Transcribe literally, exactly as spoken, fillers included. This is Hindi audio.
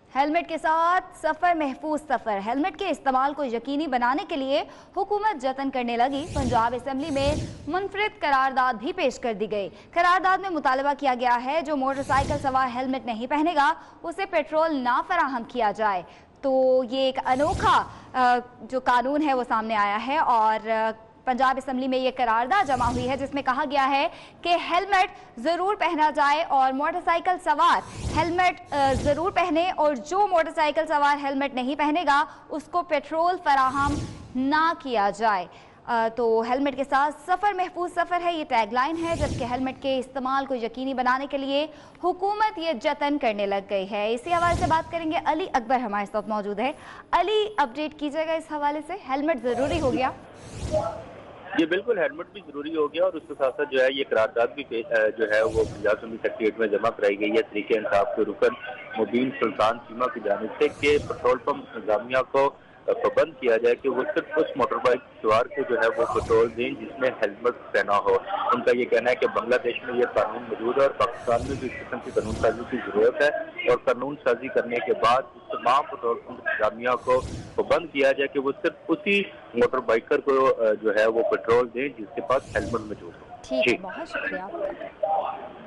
हेलमेट के साथ सफर महफूज सफर। हेलमेट के इस्तेमाल को यकीनी बनाने के लिए हुकूमत जतन करने लगी। पंजाब असेंबली में मुनफरिद करारदाद भी पेश कर दी गई। करारदाद में मुतालबा किया गया है जो मोटरसाइकिल सवार हेलमेट नहीं पहनेगा उसे पेट्रोल ना फराहम किया जाए। तो ये एक अनोखा जो कानून है वो सामने आया है और पंजाब असेंबली में ये करारदाद जमा हुई है जिसमें कहा गया है कि हेलमेट ज़रूर पहना जाए और मोटरसाइकिल सवार हेलमेट ज़रूर पहने और जो मोटरसाइकिल सवार हेलमेट नहीं पहनेगा उसको पेट्रोल फराहम ना किया जाए। तो हेलमेट के साथ सफ़र महफूज सफ़र है, ये टैगलाइन है, जबकि हेलमेट के इस्तेमाल को यकीनी बनाने के लिए हुकूमत ये जतन करने लग गई है। इसी हवाले से बात करेंगे, अली अकबर हमारे साथ मौजूद है। अली, अपडेट कीजिएगा इस हवाले से, हेलमेट ज़रूरी हो गया? ये बिल्कुल हेलमेट भी जरूरी हो गया और उसके साथ साथ जो है ये करारदाद भी जो है वो पंजाब असेंबली सेक्रेटरीट में जमा कराई गई है तरीके इंसाफ के रुकन मुबीन सुल्तान चीमा की जानिब से कि पेट्रोल पंप इंतजामिया को पाबंद किया जाए कि वो सिर्फ उस मोटर बाइक सवार को जो है वो पेट्रोल दें जिसमें हेलमेट पहना हो। उनका ये कहना है कि बांग्लादेश में ये कानून मौजूद है और पाकिस्तान में भी इस किस्म की कानून साजी की जरूरत है और कानून साजी करने के बाद तमाम पेट्रोल पंप इंतजामिया को पाबंद किया जाए कि वो सिर्फ उसी मोटर बाइकर को जो है वो पेट्रोल दें जिसके पास हेलमेट मौजूद हो। ठीक है, बहुत शुक्रिया।